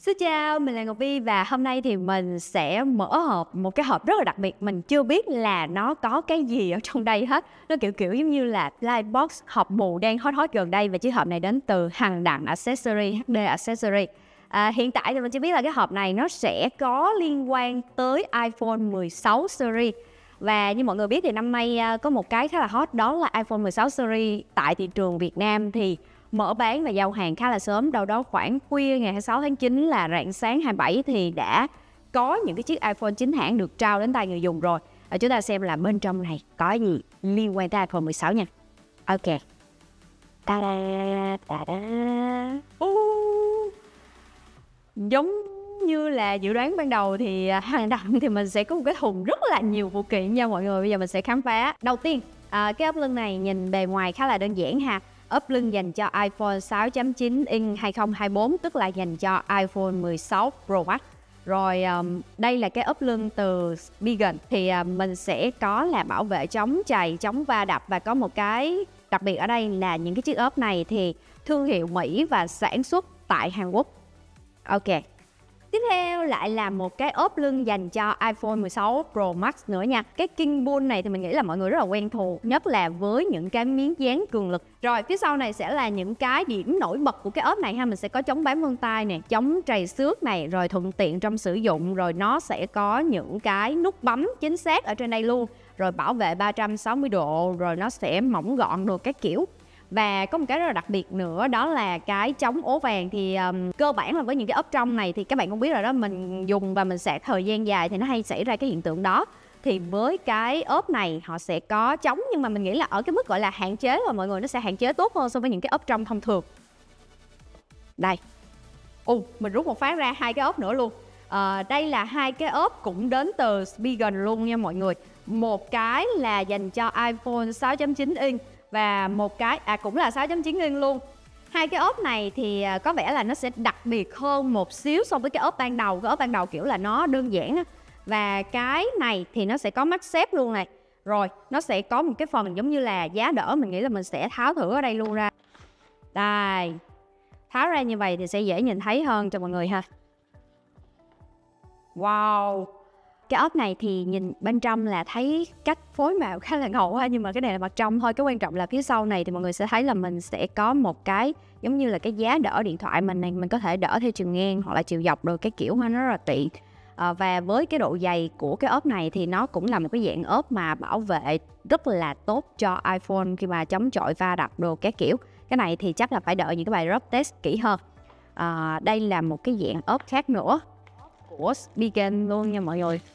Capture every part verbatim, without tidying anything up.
Xin chào, mình là Ngọc Vi và hôm nay thì mình sẽ mở hộp một cái hộp rất là đặc biệt. Mình chưa biết là nó có cái gì ở trong đây hết. Nó kiểu kiểu giống như là Lightbox hộp mù đang hot hot gần đây. Và chiếc hộp này đến từ Hằng Đặng Accessory, hát đê Accessory. à, Hiện tại thì mình chỉ biết là cái hộp này nó sẽ có liên quan tới iPhone mười sáu series. Và như mọi người biết thì năm nay có một cái khá là hot, đó là iPhone mười sáu series tại thị trường Việt Nam thì mở bán và giao hàng khá là sớm, đâu đó khoảng khuya ngày hai mươi sáu tháng chín là rạng sáng hai mươi bảy thì đã có những cái chiếc iPhone chính hãng được trao đến tay người dùng rồi. À, chúng ta xem là bên trong này có gì liên quan tới iPhone mười sáu nha. Ok. Ta-da, ta-da. Uh. Giống như là dự đoán ban đầu thì hàng đặng thì mình sẽ có một cái thùng rất là nhiều phụ kiện nha mọi người. Bây giờ mình sẽ khám phá. Đầu tiên, à, cái ốp lưng này nhìn bề ngoài khá là đơn giản ha. Ốp lưng dành cho iPhone sáu chấm chín inch hai không hai tư, tức là dành cho iPhone mười sáu Pro Max. Rồi um, đây là cái ốp lưng từ Spigen. Thì uh, mình sẽ có là bảo vệ chống chày, chống va đập. Và có một cái đặc biệt ở đây là những cái chiếc ốp này thì thương hiệu Mỹ và sản xuất tại Hàn Quốc. Ok. Tiếp theo lại là một cái ốp lưng dành cho iPhone mười sáu Pro Max nữa nha. Cái King Bull này thì mình nghĩ là mọi người rất là quen thuộc, nhất là với những cái miếng dán cường lực. Rồi phía sau này sẽ là những cái điểm nổi bật của cái ốp này ha. Mình sẽ có chống bám vân tay nè, chống trầy xước này, rồi thuận tiện trong sử dụng. Rồi nó sẽ có những cái nút bấm chính xác ở trên đây luôn. Rồi bảo vệ ba trăm sáu mươi độ, rồi nó sẽ mỏng gọn đồ các kiểu. Và có một cái rất là đặc biệt nữa, đó là cái chống ố vàng. Thì um, cơ bản là với những cái ốp trong này thì các bạn cũng biết rồi đó, mình dùng và mình sạc thời gian dài thì nó hay xảy ra cái hiện tượng đó. Thì với cái ốp này họ sẽ có chống, nhưng mà mình nghĩ là ở cái mức gọi là hạn chế và mọi người nó sẽ hạn chế tốt hơn so với những cái ốp trong thông thường. Đây. Ồ, uh, mình rút một phát ra hai cái ốp nữa luôn. À, đây là hai cái ốp cũng đến từ Spigen luôn nha mọi người. Một cái là dành cho iPhone sáu chấm chín inch và một cái à cũng là sáu chấm chín inch luôn. Hai cái ốp này thì có vẻ là nó sẽ đặc biệt hơn một xíu so với cái ốp ban đầu. Cái ốp ban đầu kiểu là nó đơn giản á. Và cái này thì nó sẽ có mắt xếp luôn này. Rồi nó sẽ có một cái phần giống như là giá đỡ. Mình nghĩ là mình sẽ tháo thử ở đây luôn ra. Đây. Tháo ra như vậy thì sẽ dễ nhìn thấy hơn cho mọi người ha. Wow. Cái ốp này thì nhìn bên trong là thấy cách phối màu khá là ngầu ha. Nhưng mà cái này là mặt trong thôi. Cái quan trọng là phía sau này thì mọi người sẽ thấy là mình sẽ có một cái giống như là cái giá đỡ điện thoại mình này. Mình có thể đỡ theo chiều ngang hoặc là chiều dọc rồi cái kiểu ha, nó rất là tiện. à, Và với cái độ dày của cái ốp này thì nó cũng là một cái dạng ốp mà bảo vệ rất là tốt cho iPhone khi mà chống chọi va đập đồ các kiểu. Cái này thì chắc là phải đợi những cái bài drop test kỹ hơn. à, Đây là một cái dạng ốp khác nữa của Spigen luôn nha mọi người.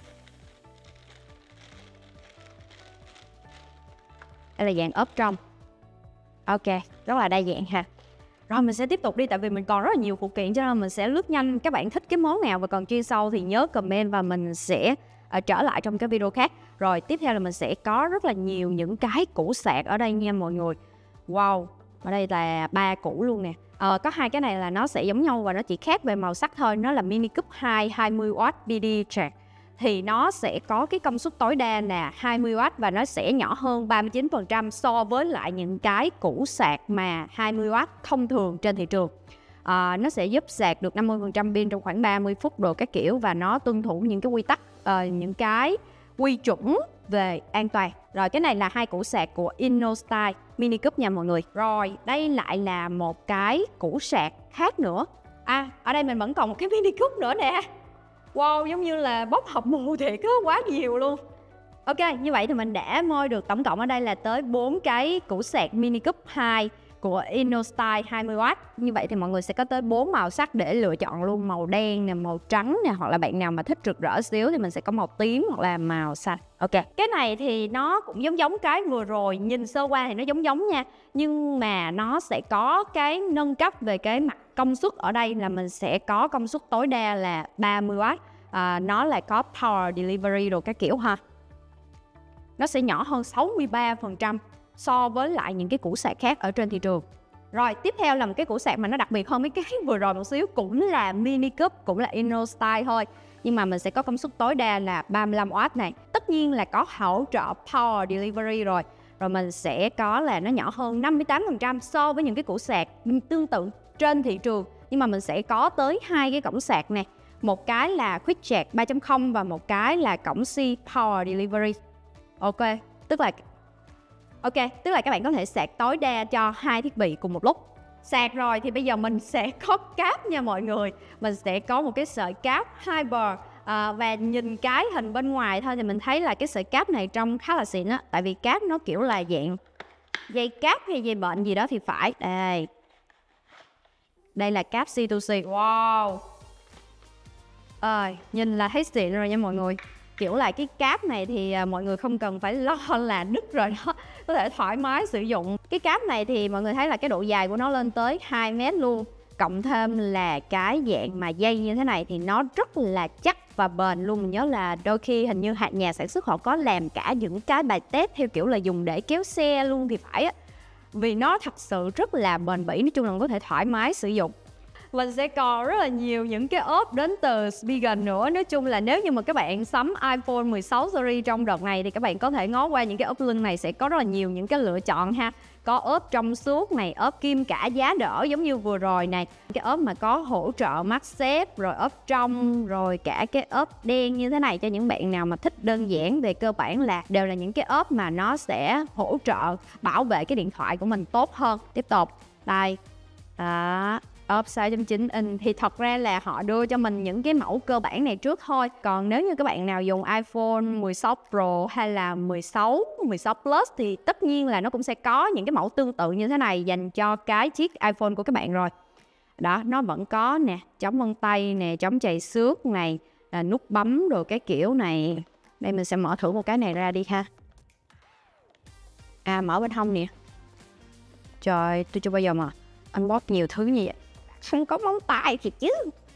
Đây là dạng ốp trong. Ok, rất là đa dạng ha. Rồi mình sẽ tiếp tục đi, tại vì mình còn rất là nhiều phụ kiện cho nên mình sẽ lướt nhanh. Các bạn thích cái món nào và còn chuyên sâu thì nhớ comment và mình sẽ uh, trở lại trong cái video khác. Rồi tiếp theo là mình sẽ có rất là nhiều những cái củ sạc ở đây nha mọi người. Wow, ở đây là ba củ luôn nè. Uh, có hai cái này là nó sẽ giống nhau và nó chỉ khác về màu sắc thôi. Nó là Mini Cube hai hai mươi oát bê đê Track. Thì nó sẽ có cái công suất tối đa là hai mươi oát và nó sẽ nhỏ hơn ba mươi chín phần trăm so với lại những cái củ sạc mà hai mươi oát thông thường trên thị trường. à, Nó sẽ giúp sạc được năm mươi phần trăm pin trong khoảng ba mươi phút đồ các kiểu. Và nó tuân thủ những cái quy tắc, uh, những cái quy chuẩn về an toàn. Rồi cái này là hai củ sạc của InnoStyle Mini Cube nha mọi người. Rồi đây lại là một cái củ sạc khác nữa. À ở đây mình vẫn còn một cái Mini Cube nữa nè. Wow, giống như là bóc hộp mù thiệt á, quá nhiều luôn. Ok, như vậy thì mình đã moi được tổng cộng ở đây là tới bốn cái củ sạc Mini Cube hai của InnoStyle hai mươi oát. Như vậy thì mọi người sẽ có tới bốn màu sắc để lựa chọn luôn. Màu đen nè, màu trắng nè, hoặc là bạn nào mà thích rực rỡ xíu thì mình sẽ có màu tím hoặc là màu xanh. Ok, cái này thì nó cũng giống giống cái vừa rồi. Nhìn sơ qua thì nó giống giống nha. Nhưng mà nó sẽ có cái nâng cấp về cái mặt công suất ở đây là mình sẽ có công suất tối đa là ba mươi oát. À, nó là có Power Delivery đồ các kiểu ha. Nó sẽ nhỏ hơn sáu mươi ba phần trăm so với lại những cái củ sạc khác ở trên thị trường. Rồi tiếp theo là một cái củ sạc mà nó đặc biệt hơn mấy cái vừa rồi một xíu. Cũng là Mini Cube, cũng là InnoStyle thôi. Nhưng mà mình sẽ có công suất tối đa là ba mươi lăm oát này. Tất nhiên là có hỗ trợ Power Delivery rồi. Rồi mình sẽ có là nó nhỏ hơn năm mươi tám phần trăm so với những cái củ sạc tương tự trên thị trường. nhưng mà mình sẽ có tới hai cái cổng sạc nè. Một cái là Quick Charge ba chấm không và một cái là cổng C Power Delivery. Ok, tức là Ok, tức là các bạn có thể sạc tối đa cho hai thiết bị cùng một lúc. Sạc rồi thì bây giờ mình sẽ có cáp nha mọi người. Mình sẽ có một cái sợi cáp Hyper. À, và nhìn cái hình bên ngoài thôi thì mình thấy là cái sợi cáp này trông khá là xịn á. Tại vì cáp nó kiểu là dạng dây cáp hay dây bệnh gì đó thì phải. Đây, đây là cáp C to C. Wow. À, nhìn là thấy xịn rồi nha mọi người. Kiểu là cái cáp này thì à, mọi người không cần phải lo là đứt rồi đó, có thể thoải mái sử dụng. Cái cáp này thì mọi người thấy là cái độ dài của nó lên tới hai mét luôn. Cộng thêm là cái dạng mà dây như thế này thì nó rất là chắc và bền luôn. Mình nhớ là đôi khi hình như hạt nhà sản xuất họ có làm cả những cái bài test theo kiểu là dùng để kéo xe luôn thì phải á. Vì nó thật sự rất là bền bỉ, nói chung là có thể thoải mái sử dụng. Mình sẽ còn rất là nhiều những cái ốp đến từ Spigen nữa. Nói chung là nếu như mà các bạn sắm iPhone mười sáu series trong đợt này thì các bạn có thể ngó qua những cái ốp lưng này, sẽ có rất là nhiều những cái lựa chọn ha. Có ốp trong suốt này, ốp kim cả giá đỡ giống như vừa rồi này. Cái ốp mà có hỗ trợ MagSafe, rồi ốp trong, rồi cả cái ốp đen như thế này cho những bạn nào mà thích đơn giản. Về cơ bản là đều là những cái ốp mà nó sẽ hỗ trợ bảo vệ cái điện thoại của mình tốt hơn. Tiếp tục, đây, đó. Ốp sáu chấm chín inch thì thật ra là họ đưa cho mình những cái mẫu cơ bản này trước thôi. Còn nếu như các bạn nào dùng iPhone mười sáu Pro hay là mười sáu, mười sáu Plus thì tất nhiên là nó cũng sẽ có những cái mẫu tương tự như thế này dành cho cái chiếc iPhone của các bạn rồi. Đó, nó vẫn có nè, chống vân tay nè, chống chày xước này, là nút bấm đồ cái kiểu này. Đây mình sẽ mở thử một cái này ra đi ha. À, mở bên hông nè. Trời, tôi chưa bao giờ mà unbox nhiều thứ như vậy. Không có móng tay thì chứ.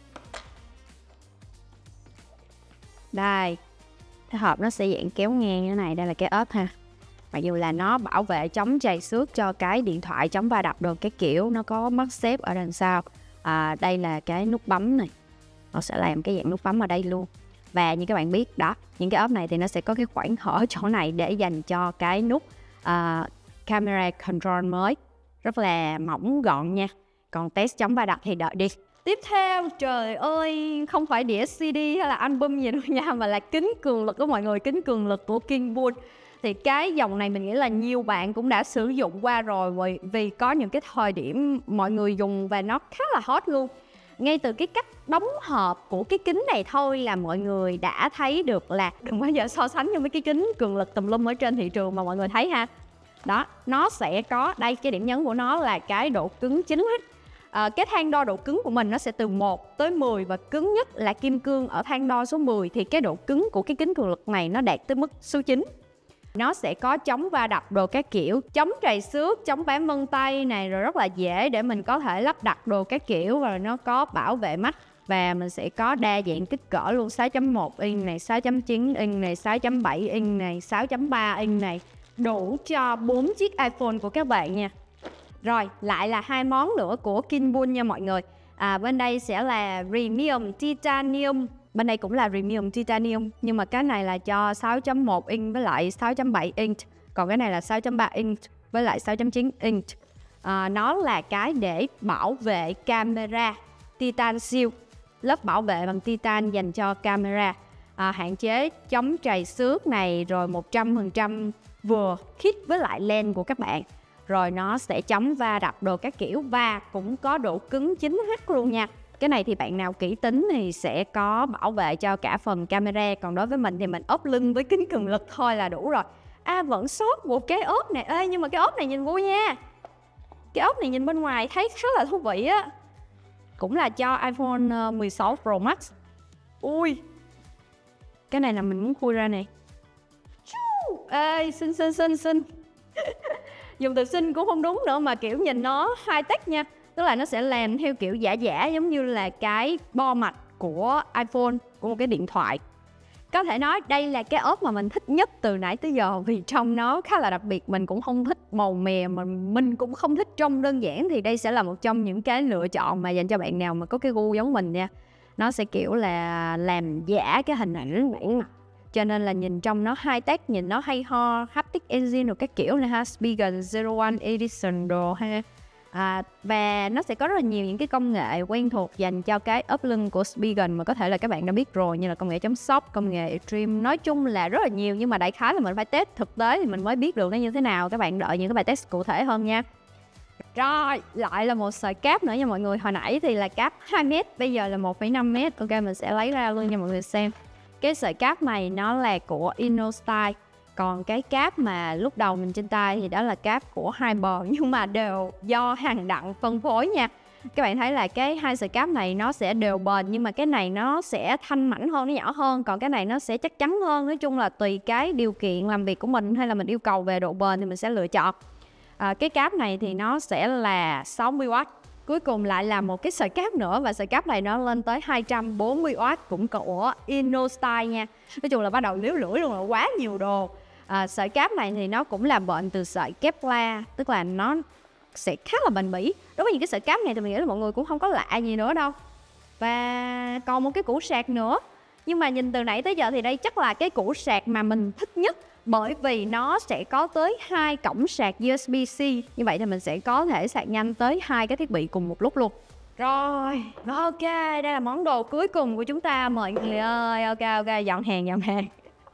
Đây, cái hộp nó sẽ dạng kéo ngang như thế này. Đây là cái ốp ha. Mặc dù là nó bảo vệ chống trầy xước cho cái điện thoại, chống va đập được cái kiểu. Nó có MagSafe ở đằng sau. À, đây là cái nút bấm này. Nó sẽ làm cái dạng nút bấm ở đây luôn. Và như các bạn biết đó, những cái ốp này thì nó sẽ có cái khoảng hở chỗ này để dành cho cái nút uh, camera control mới. Rất là mỏng gọn nha. Còn test chống va đập thì đợi đi. Tiếp theo, trời ơi, không phải đĩa xê đê hay là album gì đâu nha, mà là kính cường lực của mọi người, kính cường lực của Kingbull. Thì cái dòng này mình nghĩ là nhiều bạn cũng đã sử dụng qua rồi, vì có những cái thời điểm mọi người dùng và nó khá là hot luôn. Ngay từ cái cách đóng hộp của cái kính này thôi là mọi người đã thấy được là đừng bao giờ so sánh với mấy cái kính cường lực tùm lum ở trên thị trường mà mọi người thấy ha. Đó, nó sẽ có, đây cái điểm nhấn của nó là cái độ cứng chín lít. À, cái thang đo độ cứng của mình nó sẽ từ một tới mười và cứng nhất là kim cương ở thang đo số mười, thì cái độ cứng của cái kính cường lực này nó đạt tới mức số chín. Nó sẽ có chống va đập đồ các kiểu, chống trầy xước, chống bám vân tay này, rồi rất là dễ để mình có thể lắp đặt đồ các kiểu, và nó có bảo vệ mắt. Và mình sẽ có đa dạng kích cỡ luôn, sáu chấm một inch này, sáu chấm chín inch này, sáu chấm bảy inch này, sáu chấm ba inch này, đủ cho bốn chiếc iPhone của các bạn nha. Rồi, lại là hai món nữa của Kingbull nha mọi người. À, bên đây sẽ là Premium Titanium. Bên đây cũng là Premium Titanium, nhưng mà cái này là cho sáu chấm một inch với lại sáu chấm bảy inch. Còn cái này là sáu chấm ba inch với lại sáu chấm chín inch. À, nó là cái để bảo vệ camera Titan Shield, lớp bảo vệ bằng titan dành cho camera. À, hạn chế chống trầy xước này, rồi một trăm phần trăm vừa khít với lại lens của các bạn. Rồi nó sẽ chống va đập đồ các kiểu, và cũng có độ cứng chín H luôn nha. Cái này thì bạn nào kỹ tính thì sẽ có bảo vệ cho cả phần camera. Còn đối với mình thì mình ốp lưng với kính cường lực thôi là đủ rồi. À, vẫn sót một cái ốp này. Ê, nhưng mà cái ốp này nhìn vui nha. Cái ốp này nhìn bên ngoài thấy khá là thú vị á. Cũng là cho iPhone mười sáu Pro Max. Ui, cái này là mình muốn khui ra nè. Ê, xinh xinh xinh xinh. Dùng từ xinh cũng không đúng nữa, mà kiểu nhìn nó high tech nha. Tức là nó sẽ làm theo kiểu giả giả, giống như là cái bo mạch của iPhone, của một cái điện thoại. Có thể nói đây là cái ốp mà mình thích nhất từ nãy tới giờ, vì trong nó khá là đặc biệt. Mình cũng không thích màu mè, mà mình cũng không thích trông đơn giản, thì đây sẽ là một trong những cái lựa chọn mà dành cho bạn nào mà có cái gu giống mình nha. Nó sẽ kiểu là làm giả cái hình ảnh bản mặt, cho nên là nhìn trong nó high tech, nhìn nó hay ho, haptic engine rồi các kiểu này ha, Spigen Zero One Edition đồ ha. À, và nó sẽ có rất là nhiều những cái công nghệ quen thuộc dành cho cái ốp lưng của Spigen mà có thể là các bạn đã biết rồi, như là công nghệ chăm sóc, công nghệ trim, nói chung là rất là nhiều, nhưng mà đại khái là mình phải test thực tế thì mình mới biết được nó như thế nào. Các bạn đợi những cái bài test cụ thể hơn nha. Rồi, lại là một sợi cáp nữa nha mọi người. Hồi nãy thì là cáp hai mét, bây giờ là một phẩy năm mét. Ok, mình sẽ lấy ra luôn cho mọi người xem. Cái sợi cáp này nó là của InnoStyle. Còn cái cáp mà lúc đầu mình trên tay thì đó là cáp của Hyper, nhưng mà đều do Hàng Đặng phân phối nha. Các bạn thấy là cái hai sợi cáp này nó sẽ đều bền, nhưng mà cái này nó sẽ thanh mảnh hơn, nó nhỏ hơn. Còn cái này nó sẽ chắc chắn hơn. Nói chung là tùy cái điều kiện làm việc của mình hay là mình yêu cầu về độ bền thì mình sẽ lựa chọn. À, cái cáp này thì nó sẽ là sáu mươi oát. Cuối cùng lại là một cái sợi cáp nữa, và sợi cáp này nó lên tới hai trăm bốn mươi oát, cũng của InnoStyle nha. Nói chung là bắt đầu liếu lưỡi luôn, là quá nhiều đồ. À, sợi cáp này thì nó cũng là bệnh từ sợi Kevlar, tức là nó sẽ khá là bền bỉ. Đối với những cái sợi cáp này thì mình nghĩ là mọi người cũng không có lạ gì nữa đâu. Và còn một cái củ sạc nữa, nhưng mà nhìn từ nãy tới giờ thì đây chắc là cái củ sạc mà mình thích nhất, bởi vì nó sẽ có tới hai cổng sạc u ét bê-C. Như vậy thì mình sẽ có thể sạc nhanh tới hai cái thiết bị cùng một lúc luôn. Rồi, ok, đây là món đồ cuối cùng của chúng ta mọi người ơi. Ok, ok, dọn hàng, dọn hàng.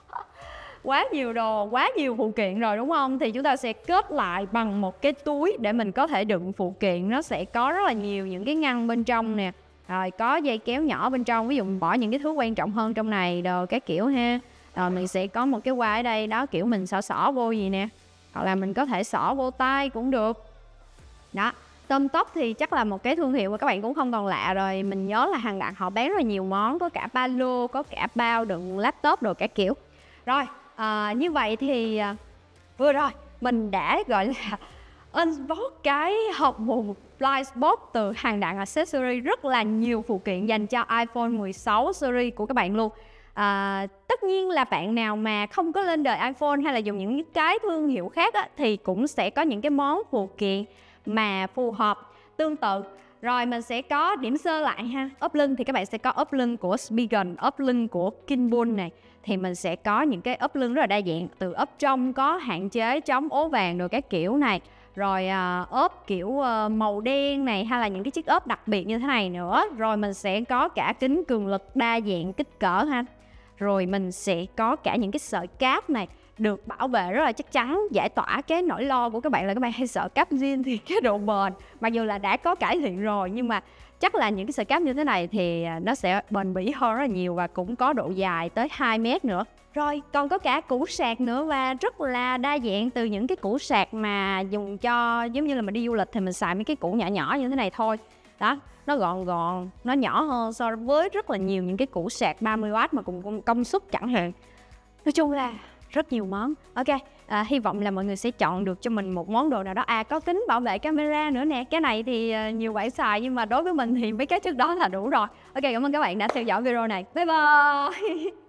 Quá nhiều đồ, quá nhiều phụ kiện rồi đúng không? Thì chúng ta sẽ kết lại bằng một cái túi để mình có thể đựng phụ kiện. Nó sẽ có rất là nhiều những cái ngăn bên trong nè. Rồi có dây kéo nhỏ bên trong, ví dụ mình bỏ những cái thứ quan trọng hơn trong này, đồ các kiểu ha. Rồi mình sẽ có một cái quai ở đây, đó kiểu mình xỏ xỏ vô gì nè. Hoặc là mình có thể xỏ vô tay cũng được. Đó, Tôm Tóc thì chắc là một cái thương hiệu mà các bạn cũng không còn lạ rồi. Mình nhớ là Hàng Đặng họ bán rất là nhiều món, có cả ba lô, có cả bao đựng laptop đồ các kiểu. Rồi, à, như vậy thì à, vừa rồi mình đã gọi là unbox cái hộp mùng Blind Box từ Hàng Đặng Accessory, rất là nhiều phụ kiện dành cho iPhone mười sáu series của các bạn luôn. À, tất nhiên là bạn nào mà không có lên đời iPhone hay là dùng những cái thương hiệu khác á, thì cũng sẽ có những cái món phụ kiện mà phù hợp tương tự. Rồi mình sẽ có điểm sơ lại ha. Ốp lưng thì các bạn sẽ có ốp lưng của Spigen, ốp lưng của Kinbul này. Thì mình sẽ có những cái ốp lưng rất là đa dạng, từ ốp trong có hạn chế chống ố vàng rồi các kiểu này. Rồi à, ốp kiểu à, màu đen này, hay là những cái chiếc ốp đặc biệt như thế này nữa. Rồi mình sẽ có cả kính cường lực đa dạng kích cỡ ha. Rồi mình sẽ có cả những cái sợi cáp này được bảo vệ rất là chắc chắn, giải tỏa cái nỗi lo của các bạn là các bạn hay sợ cáp zin thì cái độ bền mặc dù là đã có cải thiện rồi, nhưng mà chắc là những cái sợi cáp như thế này thì nó sẽ bền bỉ hơn rất là nhiều, và cũng có độ dài tới hai mét nữa. Rồi còn có cả củ sạc nữa, và rất là đa dạng, từ những cái củ sạc mà dùng cho giống như là mình đi du lịch thì mình xài mấy cái củ nhỏ nhỏ như thế này thôi. Đó, nó gọn gọn, nó nhỏ hơn so với rất là nhiều những cái củ sạc ba mươi oát mà cùng công suất chẳng hạn. Nói chung là rất nhiều món. Ok, à, hy vọng là mọi người sẽ chọn được cho mình một món đồ nào đó. À, có kính bảo vệ camera nữa nè. Cái này thì uh, nhiều bạn xài, nhưng mà đối với mình thì mấy cái trước đó là đủ rồi. Ok, cảm ơn các bạn đã theo dõi video này. Bye bye.